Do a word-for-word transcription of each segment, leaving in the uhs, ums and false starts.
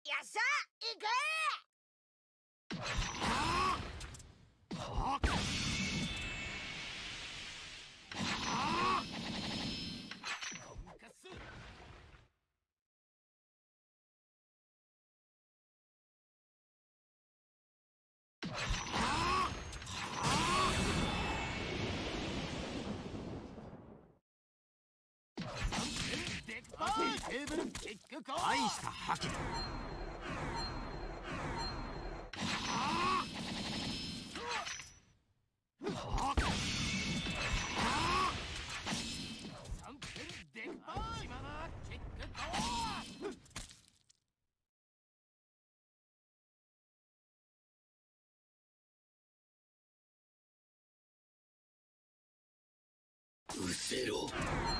やっさ行け。 大した覇気だ。うせろ。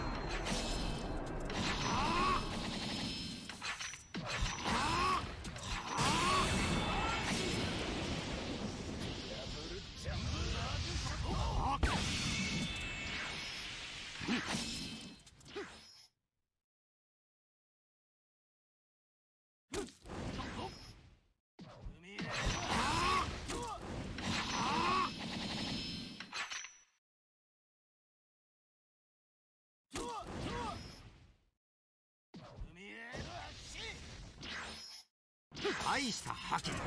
大した覇気だ。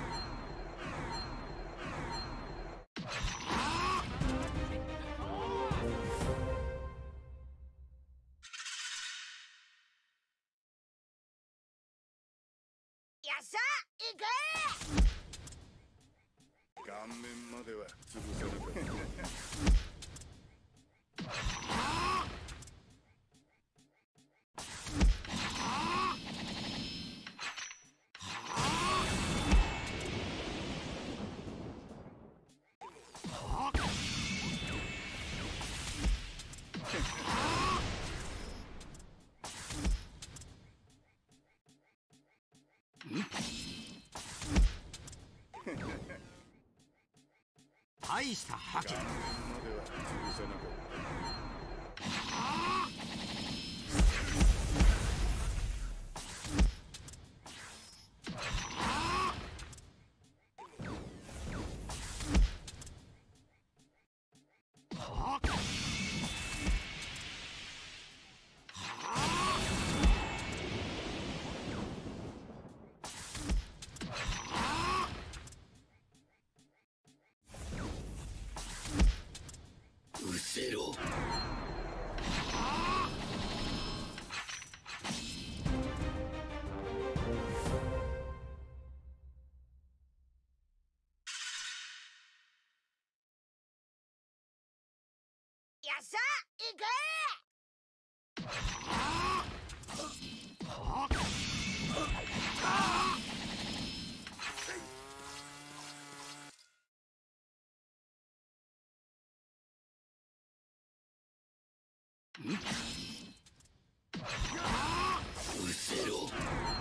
やっさ行け。 顔面までは潰さなかった。 大した覇気だ。 顔面までは潰さなかった。 うせろ。 やっさ行け。 うせろ。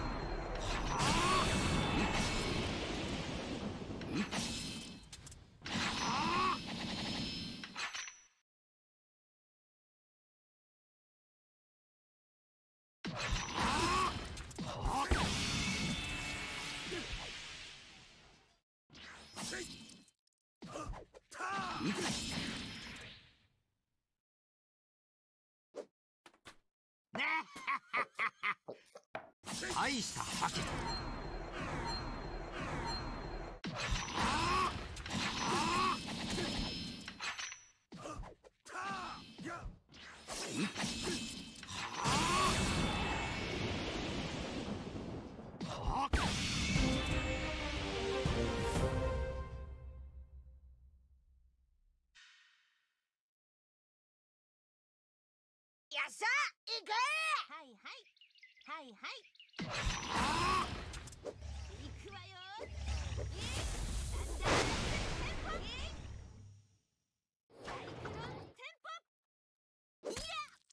大した覇気だ。 やっさ行け。 はいはいはいはい。行くわよ。サイクロンテンポ。いや。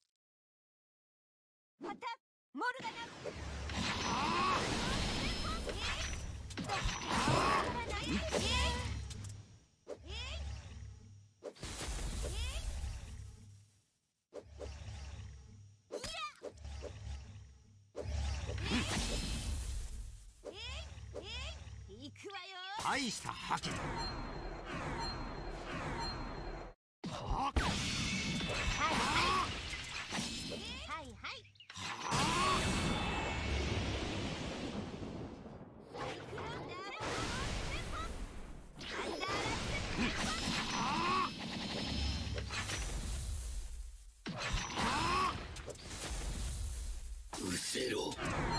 またモルガナ。え大した覇気だ。ははいはいはいはいうせろ。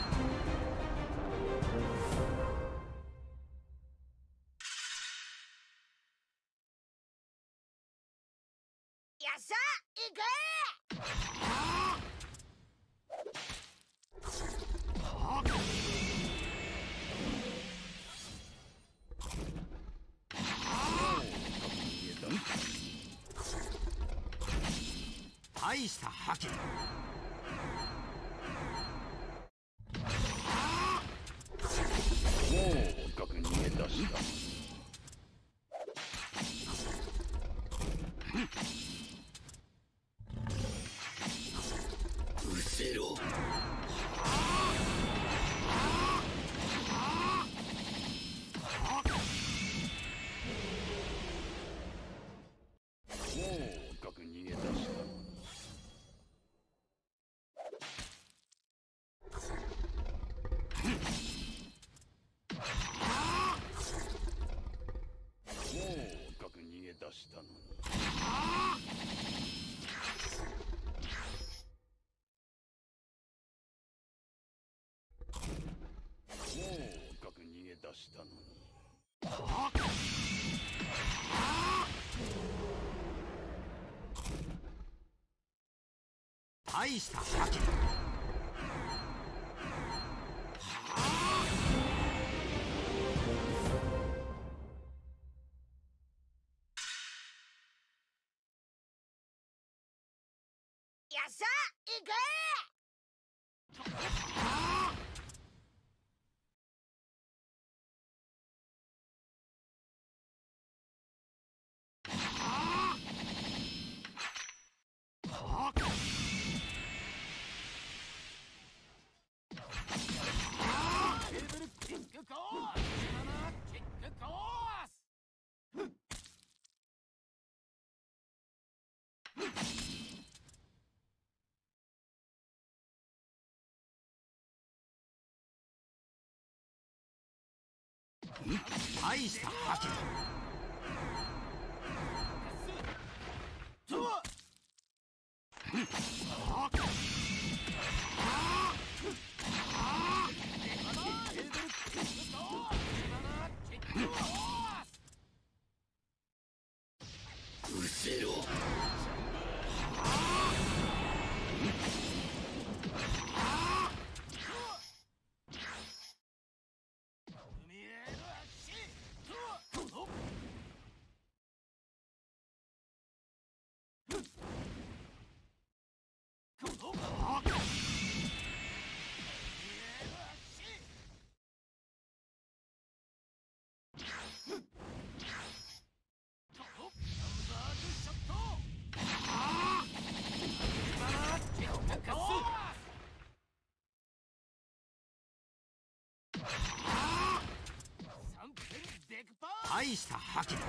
やっさ行け。 大した覇気だ。 もう深く逃げ出した。 うせろ。 もう深く逃げ出したのに。もう深く逃げ出したのに。もう深く逃げ出したのに。 大した覇気だ。 やっさ行け。 テーブルキックコース。キックコース。大した覇気だ。うせろ。大した覇気だ。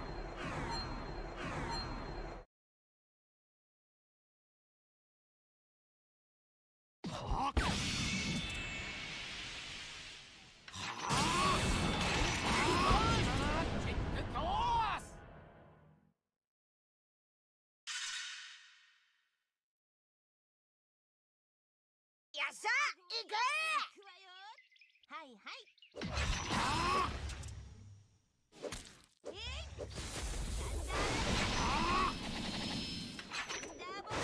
やっさ行け。 行くわよ。はいはいえいサンダーサンダーボル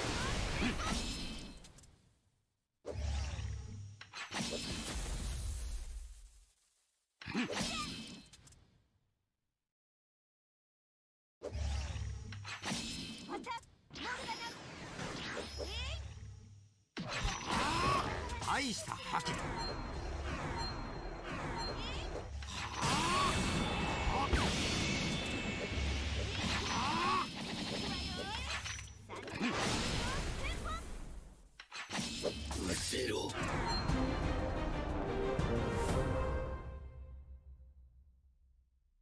トまたモルガナえい大した覇気だ。うせろ。